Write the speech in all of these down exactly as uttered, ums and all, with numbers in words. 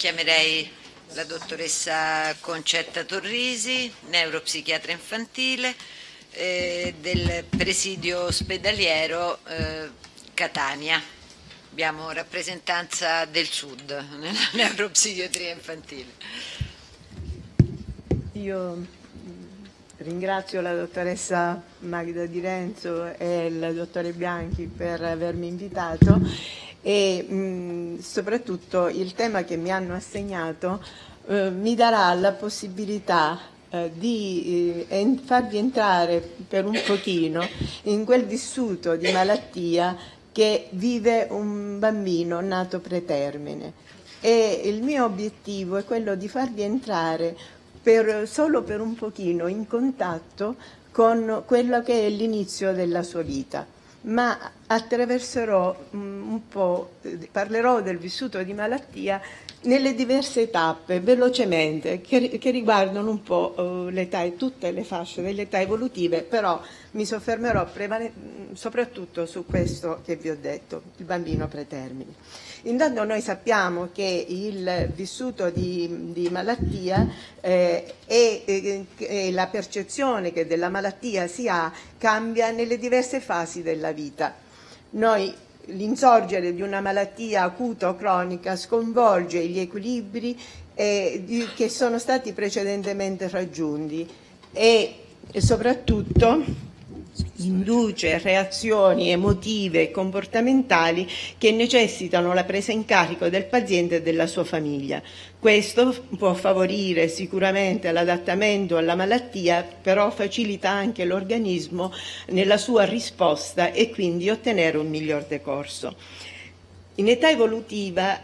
Chiamerei la dottoressa Concetta Torrisi, neuropsichiatra infantile eh, del presidio ospedaliero eh, Catania. Abbiamo rappresentanza del Sud nella neuropsichiatria infantile. Io ringrazio la dottoressa Magda Di Renzo e il dottore Bianchi per avermi invitato e mh, soprattutto il tema che mi hanno assegnato eh, mi darà la possibilità eh, di eh, farvi entrare per un pochino in quel vissuto di malattia che vive un bambino nato pretermine. E il mio obiettivo è quello di farvi entrare per, solo per un pochino in contatto con quello che è l'inizio della sua vita, ma attraverserò um, un po', parlerò del vissuto di malattia nelle diverse tappe, velocemente, che, che riguardano un po' uh, l'età e tutte le fasce delle età evolutive, però mi soffermerò soprattutto su questo che vi ho detto, il bambino pretermine. Intanto noi sappiamo che il vissuto di, di malattia eh, e, e, e la percezione che della malattia si ha cambia nelle diverse fasi della vita. Noi L'insorgere di una malattia acuta o cronica sconvolge gli equilibri eh, di, che sono stati precedentemente raggiunti e, e soprattutto induce reazioni emotive e comportamentali che necessitano la presa in carico del paziente e della sua famiglia. Questo può favorire sicuramente l'adattamento alla malattia, però facilita anche l'organismo nella sua risposta e quindi ottenere un miglior decorso. In età evolutiva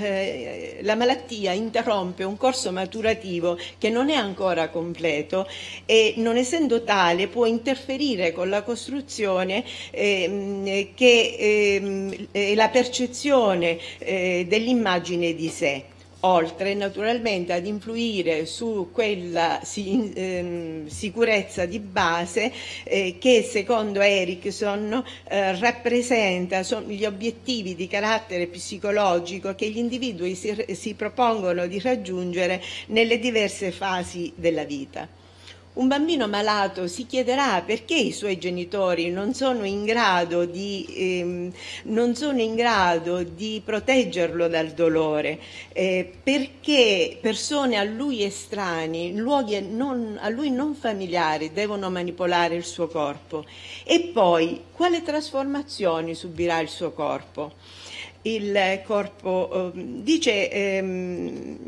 eh, la malattia interrompe un corso maturativo che non è ancora completo e, non essendo tale, può interferire con la costruzione eh, che eh, la percezione eh, dell'immagine di sé, oltre naturalmente ad influire su quella si, ehm, sicurezza di base eh, che secondo Erickson eh, rappresenta gli obiettivi di carattere psicologico che gli individui si, si propongono di raggiungere nelle diverse fasi della vita. Un bambino malato si chiederà perché i suoi genitori non sono in grado di, ehm, non sono in grado di proteggerlo dal dolore, eh, perché persone a lui estranei, in luoghi non, a lui non familiari, devono manipolare il suo corpo. E poi, quale trasformazioni subirà il suo corpo? Il corpo, eh, dice... Ehm,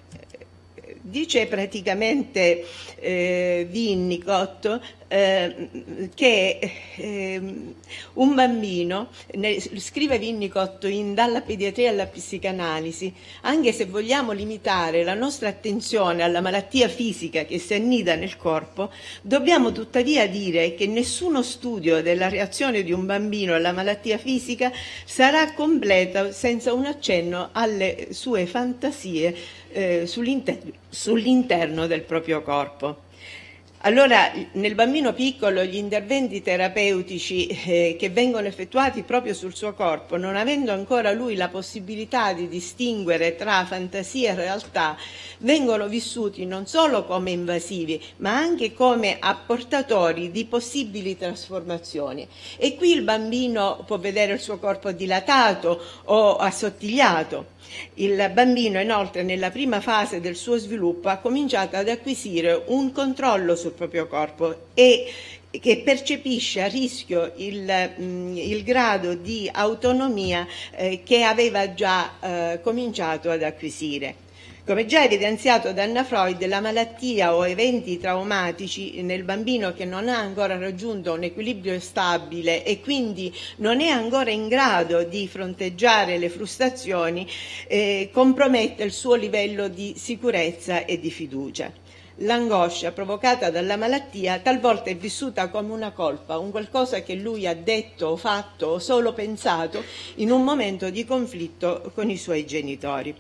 Dice praticamente eh, Winnicott eh, che eh, un bambino, ne, scrive Winnicott in Dalla pediatria alla psicanalisi, anche se vogliamo limitare la nostra attenzione alla malattia fisica che si annida nel corpo, dobbiamo tuttavia dire che nessuno studio della reazione di un bambino alla malattia fisica sarà completo senza un accenno alle sue fantasie eh, sull'interno sull'interno del proprio corpo. Allora, nel bambino piccolo gli interventi terapeutici eh, che vengono effettuati proprio sul suo corpo, non avendo ancora lui la possibilità di distinguere tra fantasia e realtà, vengono vissuti non solo come invasivi, ma anche come apportatori di possibili trasformazioni. E qui il bambino può vedere il suo corpo dilatato o assottigliato. Il bambino, inoltre, nella prima fase del suo sviluppo ha cominciato ad acquisire un controllo sul proprio corpo e che percepisce a rischio il, mh, il grado di autonomia eh, che aveva già eh, cominciato ad acquisire. Come già evidenziato da Anna Freud, la malattia o eventi traumatici nel bambino che non ha ancora raggiunto un equilibrio stabile e quindi non è ancora in grado di fronteggiare le frustrazioni, eh, compromette il suo livello di sicurezza e di fiducia. L'angoscia provocata dalla malattia talvolta è vissuta come una colpa, un qualcosa che lui ha detto o fatto o solo pensato in un momento di conflitto con i suoi genitori.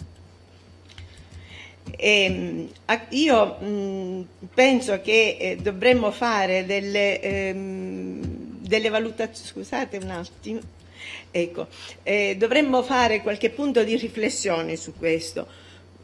E io mh, penso che eh, dovremmo fare delle, ehm, delle valutazioni, scusate un attimo, Ecco, eh, dovremmo fare qualche punto di riflessione su questo.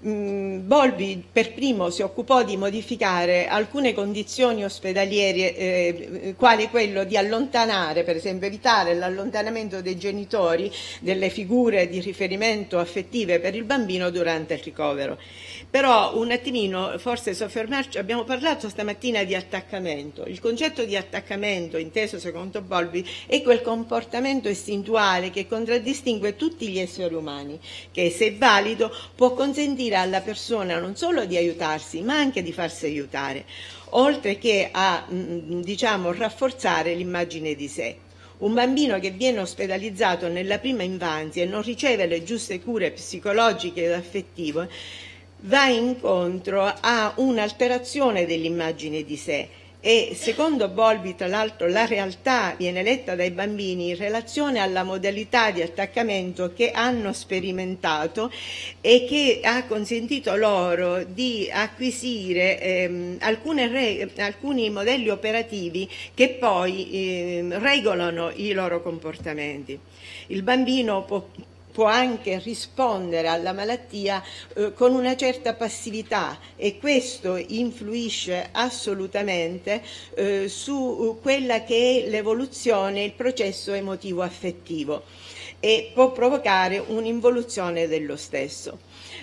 Bowlby per primo si occupò di modificare alcune condizioni ospedaliere, eh, quali quello di allontanare, per esempio evitare l'allontanamento dei genitori, delle figure di riferimento affettive per il bambino durante il ricovero. Però un attimino, forse soffermarci, abbiamo parlato stamattina di attaccamento. Il concetto di attaccamento, inteso secondo Bowlby, è quel comportamento istintuale che contraddistingue tutti gli esseri umani, che se valido può consentire alla persona non solo di aiutarsi, ma anche di farsi aiutare, oltre che a, diciamo, rafforzare l'immagine di sé. Un bambino che viene ospedalizzato nella prima infanzia e non riceve le giuste cure psicologiche ed affettive va incontro a un'alterazione dell'immagine di sé. E secondo Bowlby, tra l'altro, la realtà viene letta dai bambini in relazione alla modalità di attaccamento che hanno sperimentato e che ha consentito loro di acquisire ehm, alcune re- alcuni modelli operativi che poi eh, regolano i loro comportamenti. Il bambino può può anche rispondere alla malattia eh, con una certa passività, e questo influisce assolutamente eh, su quella che è l'evoluzione, il processo emotivo affettivo, e può provocare un'involuzione dello stesso.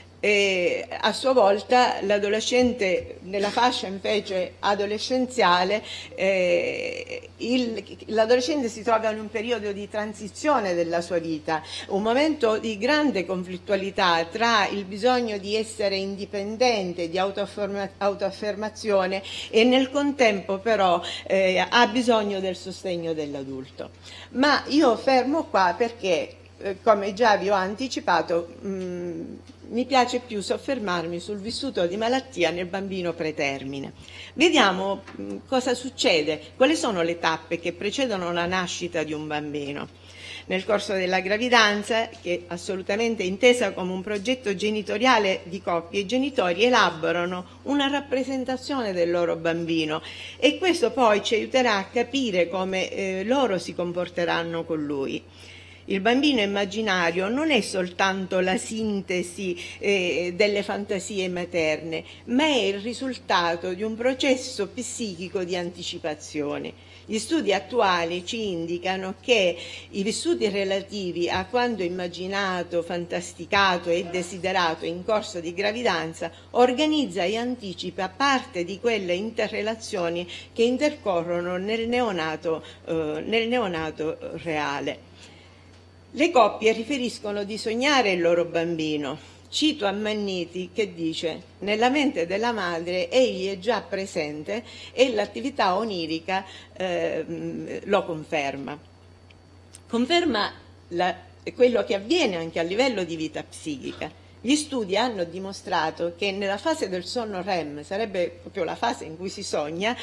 E a sua volta l'adolescente, nella fascia invece adolescenziale, eh, il, l'adolescente si trova in un periodo di transizione della sua vita, un momento di grande conflittualità tra il bisogno di essere indipendente, di autoafferma, autoaffermazione, e nel contempo però eh, ha bisogno del sostegno dell'adulto. Ma io fermo qua perché, eh, come già vi ho anticipato, mh, mi piace più soffermarmi sul vissuto di malattia nel bambino pretermine. Vediamo mh, cosa succede, quali sono le tappe che precedono la nascita di un bambino. Nel corso della gravidanza, che è assolutamente intesa come un progetto genitoriale di coppie, i genitori elaborano una rappresentazione del loro bambino, e questo poi ci aiuterà a capire come eh, loro si comporteranno con lui. Il bambino immaginario non è soltanto la sintesi eh, delle fantasie materne, ma è il risultato di un processo psichico di anticipazione. Gli studi attuali ci indicano che i vissuti relativi a quanto immaginato, fantasticato e desiderato in corso di gravidanza organizza e anticipa parte di quelle interrelazioni che intercorrono nel neonato, eh, nel neonato reale. Le coppie riferiscono di sognare il loro bambino. Cito Ammanniti che dice: nella mente della madre egli è già presente e l'attività onirica eh, lo conferma. Conferma la, quello che avviene anche a livello di vita psichica. Gli studi hanno dimostrato che nella fase del sonno R E M, sarebbe proprio la fase in cui si sogna,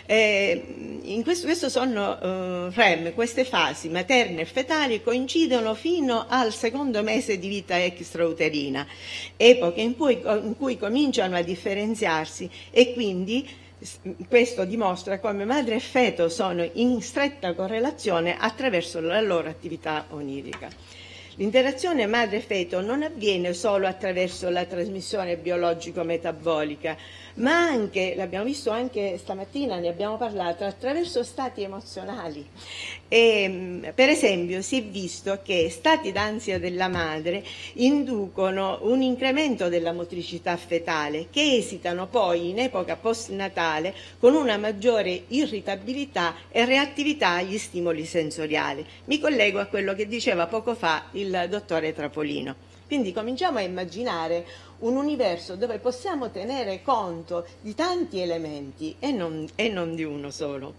eh, in questo, questo sonno eh, R E M, queste fasi materne e fetali coincidono fino al secondo mese di vita extrauterina, epoche in cui, in cui cominciano a differenziarsi, e quindi questo dimostra come madre e feto sono in stretta correlazione attraverso la loro attività onirica. L'interazione madre-feto non avviene solo attraverso la trasmissione biologico-metabolica, ma anche, l'abbiamo visto anche stamattina, ne abbiamo parlato, attraverso stati emozionali. E, per esempio, si è visto che stati d'ansia della madre inducono un incremento della motricità fetale, che esitano poi in epoca postnatale con una maggiore irritabilità e reattività agli stimoli sensoriali. Mi collego a quello che diceva poco fa il dottore Trapolino. Quindi cominciamo a immaginare un universo dove possiamo tenere conto di tanti elementi e non, e non di uno solo.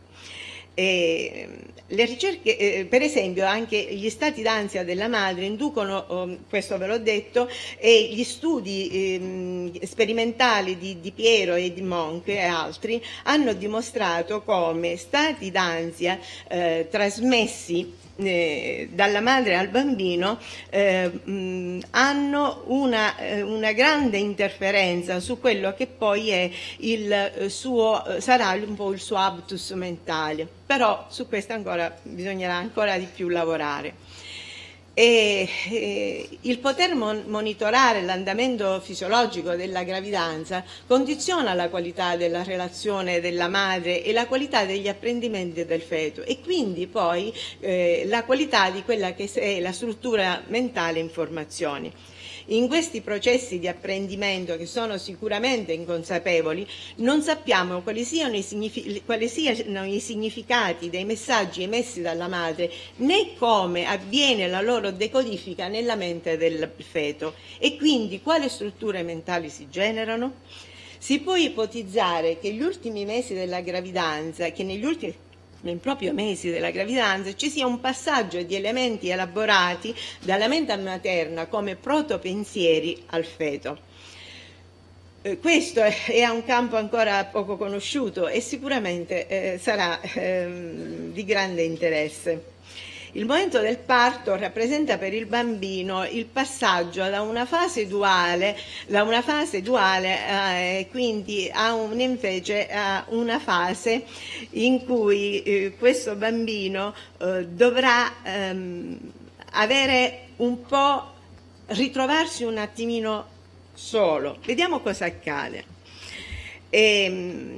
E le ricerche, eh, per esempio, anche gli stati d'ansia della madre inducono, oh, questo ve l'ho detto, e gli studi eh, sperimentali di, di Piero e di Monk e altri hanno dimostrato come stati d'ansia eh, trasmessi Eh, dalla madre al bambino eh, mh, hanno una, eh, una grande interferenza su quello che poi è il eh, suo, eh, sarà un po' il suo habitus mentale, però su questo ancora bisognerà ancora di più lavorare. E eh, il poter mon monitorare l'andamento fisiologico della gravidanza condiziona la qualità della relazione della madre e la qualità degli apprendimenti del feto, e quindi poi eh, la qualità di quella che è la struttura mentale e informazioni. In questi processi di apprendimento, che sono sicuramente inconsapevoli, non sappiamo quali siano i, signific quali siano i significati dei messaggi emessi dalla madre, né come avviene la loro decodifica nella mente del feto, e quindi quali strutture mentali si generano. Si può ipotizzare che gli ultimi mesi della gravidanza, che negli ultimi nei proprio mesi della gravidanza ci sia un passaggio di elementi elaborati dalla mente materna come protopensieri al feto. Eh, questo è, è un campo ancora poco conosciuto e sicuramente eh, sarà eh, di grande interesse. Il momento del parto rappresenta per il bambino il passaggio da una fase duale, da una fase duale eh, quindi a un, invece a una fase in cui eh, questo bambino eh, dovrà ehm, avere un po', ritrovarsi un attimino solo. Vediamo cosa accade. E,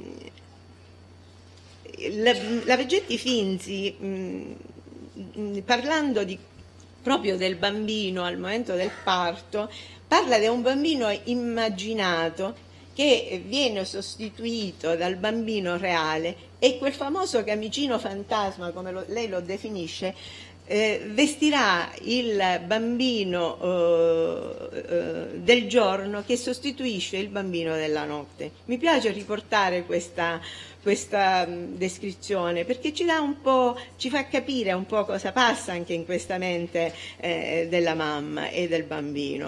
la, la Vegetti Finzi, mh, parlando di, proprio del bambino al momento del parto, parla di un bambino immaginato che viene sostituito dal bambino reale, e quel famoso camicino fantasma, come lo, lei lo definisce, eh, vestirà il bambino eh, eh, del giorno che sostituisce il bambino della notte. Mi piace riportare questa questa descrizione perché ci dà un po', ci fa capire un po' cosa passa anche in questa mente eh, della mamma e del bambino.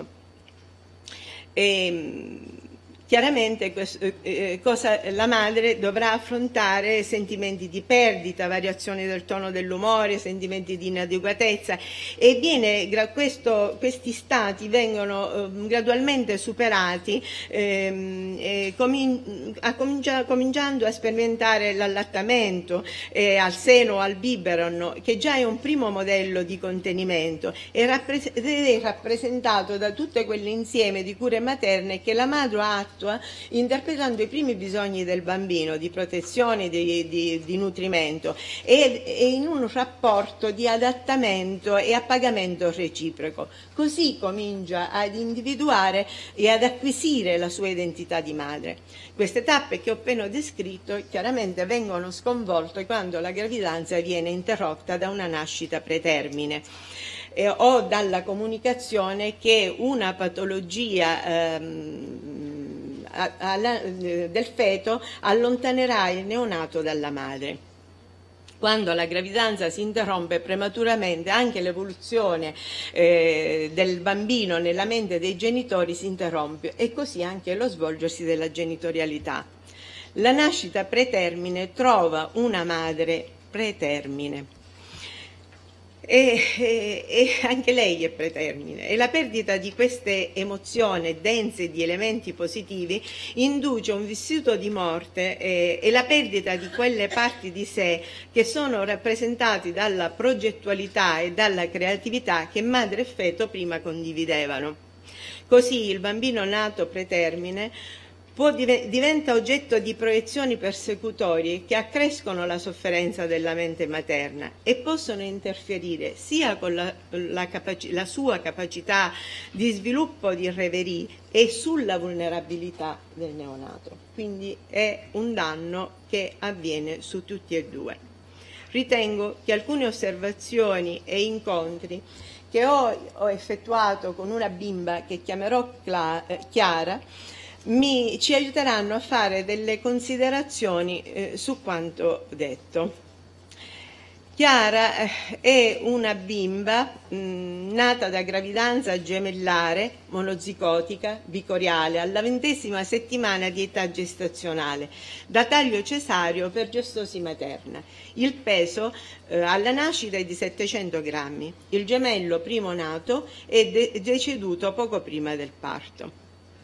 E, chiaramente eh, cosa, la madre dovrà affrontare sentimenti di perdita, variazioni del tono dell'umore, sentimenti di inadeguatezza, e viene, questo, questi stati vengono eh, gradualmente superati ehm, eh, comin a comincia cominciando a sperimentare l'allattamento eh, al seno o al biberon, che già è un primo modello di contenimento, e rappres è rappresentato da tutte quell'insieme di cure materne che la madre ha interpretando i primi bisogni del bambino di protezione, di, di, di nutrimento, e, e in un rapporto di adattamento e appagamento reciproco. Così comincia ad individuare e ad acquisire la sua identità di madre. Queste tappe che ho appena descritto chiaramente vengono sconvolte quando la gravidanza viene interrotta da una nascita pretermine eh, o dalla comunicazione che una patologia ehm, del feto allontanerà il neonato dalla madre. Quando la gravidanza si interrompe prematuramente, anche l'evoluzione eh, del bambino nella mente dei genitori si interrompe, e così anche lo svolgersi della genitorialità. La nascita pretermine trova una madre pretermine. E, e, e anche lei è pretermine, e la perdita di queste emozioni dense di elementi positivi induce un vissuto di morte e, e la perdita di quelle parti di sé che sono rappresentati dalla progettualità e dalla creatività che madre e feto prima condividevano. Così il bambino nato pretermine Può, diventa oggetto di proiezioni persecutorie che accrescono la sofferenza della mente materna e possono interferire sia con la, la, la sua capacità di sviluppo di reverie e sulla vulnerabilità del neonato. Quindi è un danno che avviene su tutti e due. Ritengo che alcune osservazioni e incontri che ho, ho effettuato con una bimba che chiamerò Chiara Mi, ci aiuteranno a fare delle considerazioni eh, su quanto detto. Chiara eh, è una bimba mh, nata da gravidanza gemellare, monozigotica, bicoriale, alla ventesima settimana di età gestazionale, da taglio cesareo per gestosi materna. Il peso eh, alla nascita è di settecento grammi. Il gemello primo nato è de deceduto poco prima del parto.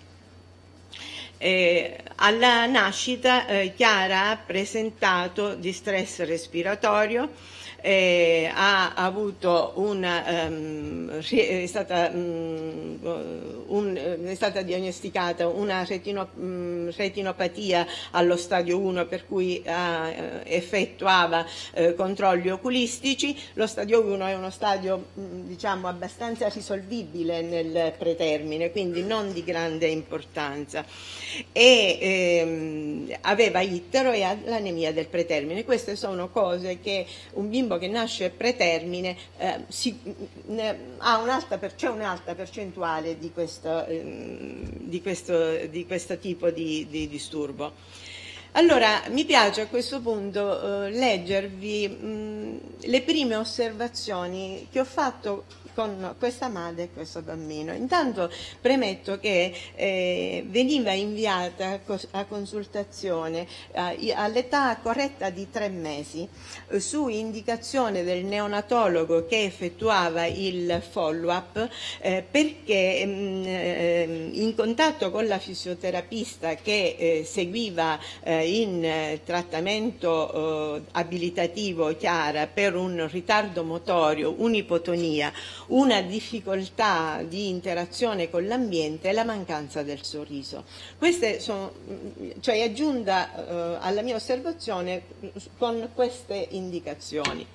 Eh, alla nascita eh, Chiara ha presentato distress respiratorio, eh, ha avuto una, um, è, stata, um, un, è stata diagnosticata una retino, um, retinopatia allo stadio uno, per cui uh, effettuava uh, controlli oculistici. Lo stadio uno è uno stadio um, diciamo abbastanza risolvibile nel pretermine, quindi non di grande importanza, e ehm, aveva ittero e l'anemia del pretermine. Queste sono cose che un bimbo che nasce pretermine eh, si, ne, ha un'alta, c'è un'alta percentuale di questo, eh, di questo, di questo tipo di, di disturbo. Allora, mi piace a questo punto eh, leggervi mh, le prime osservazioni che ho fatto con questa madre e questo bambino. Intanto premetto che eh, veniva inviata a consultazione eh, all'età corretta di tre mesi eh, su indicazione del neonatologo che effettuava il follow-up eh, perché mh, eh, in contatto con la fisioterapista che eh, seguiva eh, in eh, trattamento eh, abilitativo Chiara per un ritardo motorio, un'ipotonia, una difficoltà di interazione con l'ambiente e la mancanza del sorriso. Queste sono, cioè, è aggiunta eh, alla mia osservazione con queste indicazioni.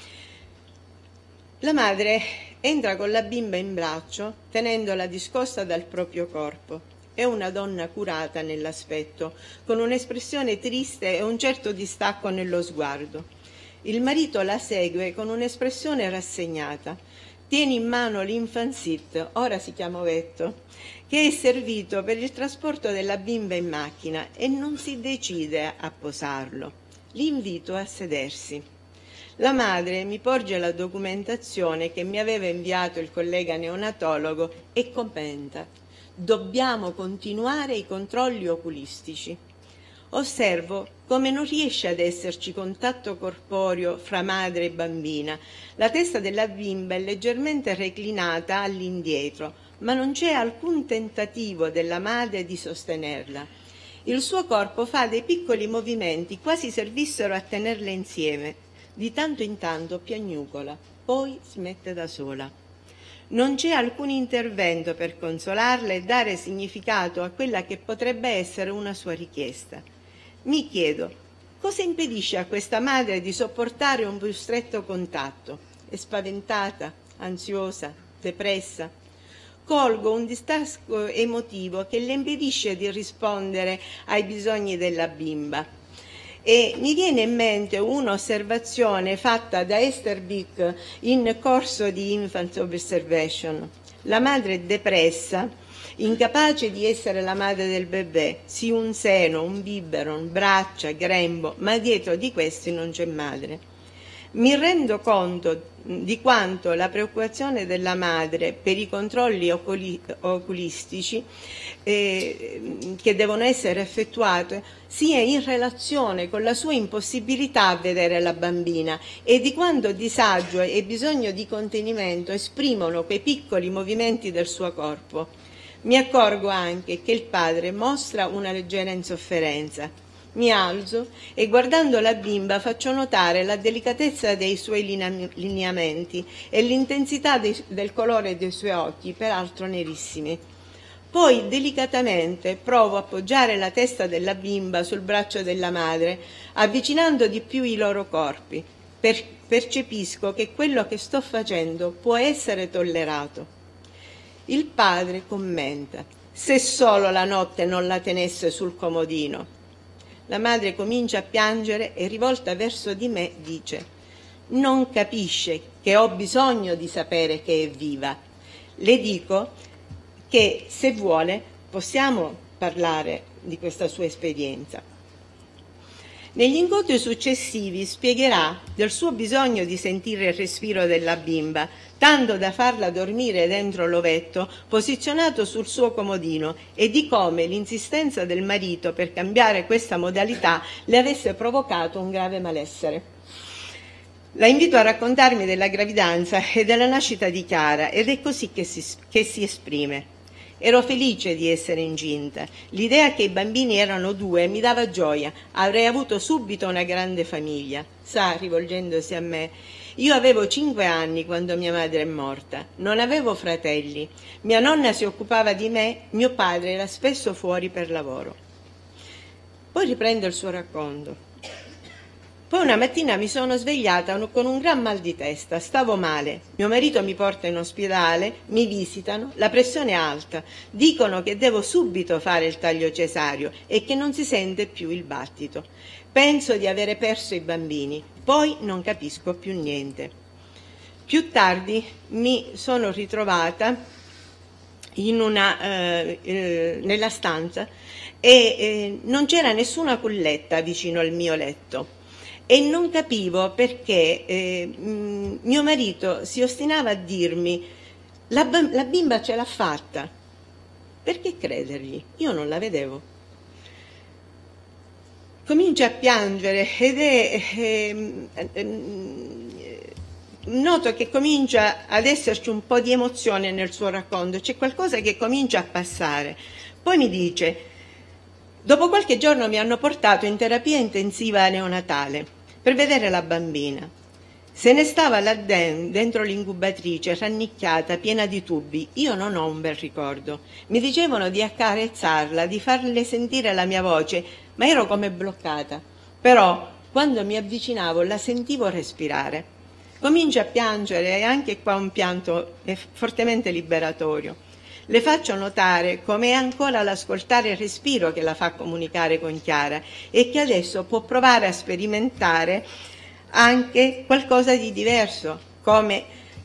La madre entra con la bimba in braccio tenendola discosta dal proprio corpo. È una donna curata nell'aspetto, con un'espressione triste e un certo distacco nello sguardo. Il marito la segue con un'espressione rassegnata. Tiene in mano l'infant seat, ora si chiama ovetto, che è servito per il trasporto della bimba in macchina e non si decide a posarlo. L'invito a sedersi. La madre mi porge la documentazione che mi aveva inviato il collega neonatologo e commenta: dobbiamo continuare i controlli oculistici. Osservo come non riesce ad esserci contatto corporeo fra madre e bambina. La testa della bimba è leggermente reclinata all'indietro, ma non c'è alcun tentativo della madre di sostenerla. Il suo corpo fa dei piccoli movimenti, quasi servissero a tenerla insieme. Di tanto in tanto piagnucola, poi smette da sola. Non c'è alcun intervento per consolarla e dare significato a quella che potrebbe essere una sua richiesta. Mi chiedo, cosa impedisce a questa madre di sopportare un più stretto contatto? È spaventata, ansiosa, depressa? Colgo un distacco emotivo che le impedisce di rispondere ai bisogni della bimba. E mi viene in mente un'osservazione fatta da Esther Bick in corso di Infant Observation. La madre è depressa, incapace di essere la madre del bebè, sì un seno, un biberon, braccia, grembo, ma dietro di questi non c'è madre. Mi rendo conto di quanto la preoccupazione della madre per i controlli oculi- oculistici eh, che devono essere effettuati sia in relazione con la sua impossibilità a vedere la bambina e di quanto disagio e bisogno di contenimento esprimono quei piccoli movimenti del suo corpo. Mi accorgo anche che il padre mostra una leggera insofferenza. Mi alzo e guardando la bimba faccio notare la delicatezza dei suoi lineamenti e l'intensità dei, del colore dei suoi occhi, peraltro nerissimi. Poi delicatamente provo a appoggiare la testa della bimba sul braccio della madre, avvicinando di più i loro corpi. Per, percepisco che quello che sto facendo può essere tollerato. Il padre commenta: se solo la notte non la tenesse sul comodino. La madre comincia a piangere e rivolta verso di me dice: non capisce che ho bisogno di sapere che è viva. Le dico che se vuole possiamo parlare di questa sua esperienza. Negli incontri successivi spiegherà del suo bisogno di sentire il respiro della bimba, tanto da farla dormire dentro l'ovetto posizionato sul suo comodino, e di come l'insistenza del marito per cambiare questa modalità le avesse provocato un grave malessere. La invito a raccontarmi della gravidanza e della nascita di Chiara, ed è così che si, che si esprime. Ero felice di essere incinta. L'idea che i bambini erano due mi dava gioia. Avrei avuto subito una grande famiglia. Sa, rivolgendosi a me, Io avevo cinque anni quando mia madre è morta, non avevo fratelli, mia nonna si occupava di me, mio padre era spesso fuori per lavoro. Poi riprende il suo racconto. Poi una mattina mi sono svegliata con un gran mal di testa, stavo male, mio marito mi porta in ospedale, mi visitano, la pressione è alta, dicono che devo subito fare il taglio cesareo e che non si sente più il battito. Penso di avere perso i bambini, poi non capisco più niente. Più tardi mi sono ritrovata in una, eh, eh, nella stanza e eh, non c'era nessuna culletta vicino al mio letto. E non capivo perché eh, mh, mio marito si ostinava a dirmi la, la bimba ce l'ha fatta. Perché credergli? Io non la vedevo. Comincia a piangere ed è... Eh, eh, noto che comincia ad esserci un po' di emozione nel suo racconto, c'è qualcosa che comincia a passare. Poi mi dice, dopo qualche giorno mi hanno portato in terapia intensiva neonatale per vedere la bambina. Se ne stava là dentro l'incubatrice, rannicchiata, piena di tubi. Io non ho un bel ricordo. Mi dicevano di accarezzarla, di farle sentire la mia voce, ma ero come bloccata. Però, quando mi avvicinavo, la sentivo respirare. Comincia a piangere e anche qua un pianto è fortemente liberatorio. Le faccio notare come è ancora l'ascoltare il respiro che la fa comunicare con Chiara e che adesso può provare a sperimentare anche qualcosa di diverso, come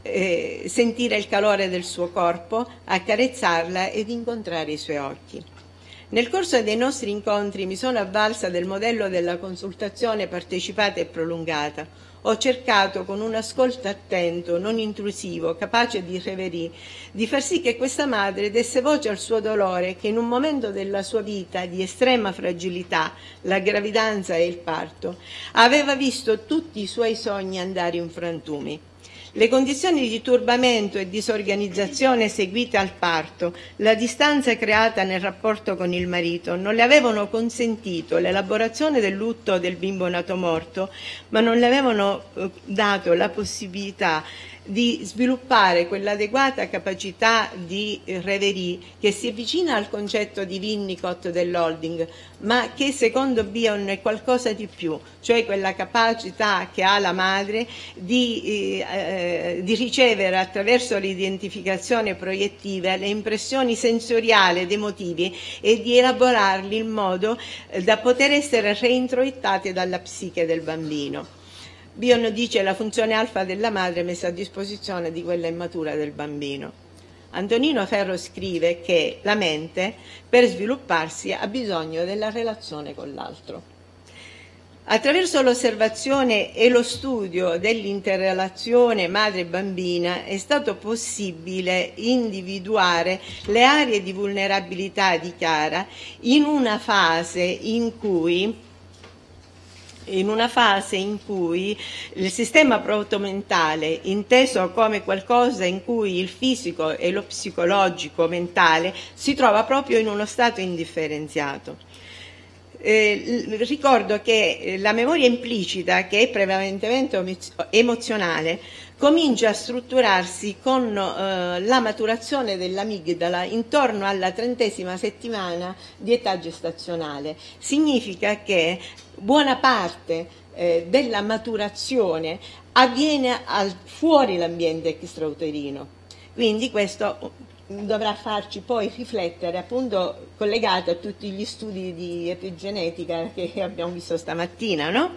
eh, sentire il calore del suo corpo, accarezzarla ed incontrare i suoi occhi. Nel corso dei nostri incontri mi sono avvalsa del modello della consultazione partecipata e prolungata. Ho cercato con un ascolto attento, non intrusivo, capace di reverie, di far sì che questa madre desse voce al suo dolore che in un momento della sua vita di estrema fragilità, la gravidanza e il parto, aveva visto tutti i suoi sogni andare in frantumi. Le condizioni di turbamento e disorganizzazione seguite al parto, la distanza creata nel rapporto con il marito non le avevano consentito l'elaborazione del lutto del bimbo nato morto, ma non le avevano dato la possibilità di sviluppare quell'adeguata capacità di reverie che si avvicina al concetto di Winnicott dell'holding, ma che secondo Bion è qualcosa di più, cioè quella capacità che ha la madre di, eh, di ricevere attraverso l'identificazione proiettiva le impressioni sensoriali ed emotivi e di elaborarli in modo da poter essere reintroiettate dalla psiche del bambino. Bion dice la funzione alfa della madre messa a disposizione di quella immatura del bambino. Antonino Ferro scrive che la mente, per svilupparsi, ha bisogno della relazione con l'altro. Attraverso l'osservazione e lo studio dell'interrelazione madre-bambina è stato possibile individuare le aree di vulnerabilità di Chiara in una fase in cui in una fase in cui il sistema protomentale, inteso come qualcosa in cui il fisico e lo psicologico mentale si trova proprio in uno stato indifferenziato. Eh, ricordo che la memoria implicita, che è prevalentemente emozionale, comincia a strutturarsi con eh, la maturazione dell'amigdala intorno alla trentesima settimana di età gestazionale. Significa che buona parte eh, della maturazione avviene al, fuori l'ambiente extrauterino. Quindi questo dovrà farci poi riflettere, appunto collegato a tutti gli studi di epigenetica che abbiamo visto stamattina, no?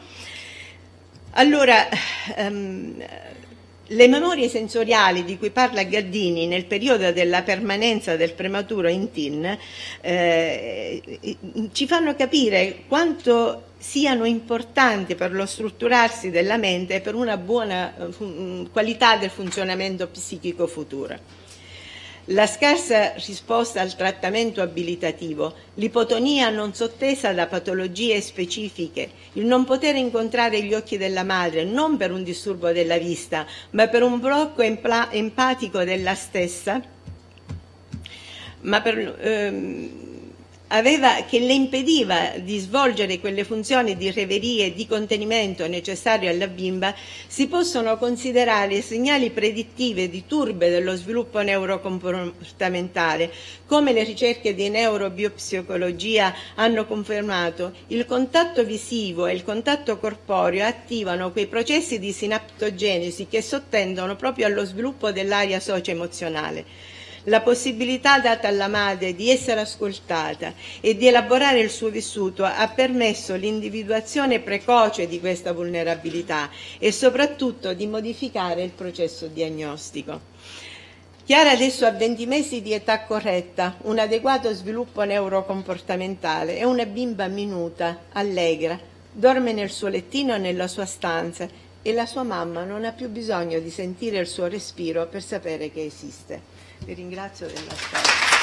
Allora, um, le memorie sensoriali di cui parla Gaddini nel periodo della permanenza del prematuro in T I N eh, ci fanno capire quanto siano importanti per lo strutturarsi della mente e per una buona uh, qualità del funzionamento psichico futuro. La scarsa risposta al trattamento abilitativo, l'ipotonia non sottesa da patologie specifiche, il non poter incontrare gli occhi della madre non per un disturbo della vista, ma per un blocco empatico della stessa, ma per, ehm, aveva, che le impediva di svolgere quelle funzioni di reverie e di contenimento necessarie alla bimba, si possono considerare segnali predittivi di turbe dello sviluppo neurocomportamentale. Come le ricerche di neurobiopsicologia hanno confermato, il contatto visivo e il contatto corporeo attivano quei processi di sinaptogenesi che sottendono proprio allo sviluppo dell'area socio-emozionale. La possibilità data alla madre di essere ascoltata e di elaborare il suo vissuto ha permesso l'individuazione precoce di questa vulnerabilità e soprattutto di modificare il processo diagnostico. Chiara adesso ha venti mesi di età corretta, un adeguato sviluppo neurocomportamentale, è una bimba minuta, allegra, dorme nel suo lettino e nella sua stanza e la sua mamma non ha più bisogno di sentire il suo respiro per sapere che esiste. Vi ringrazio dell'ascolto.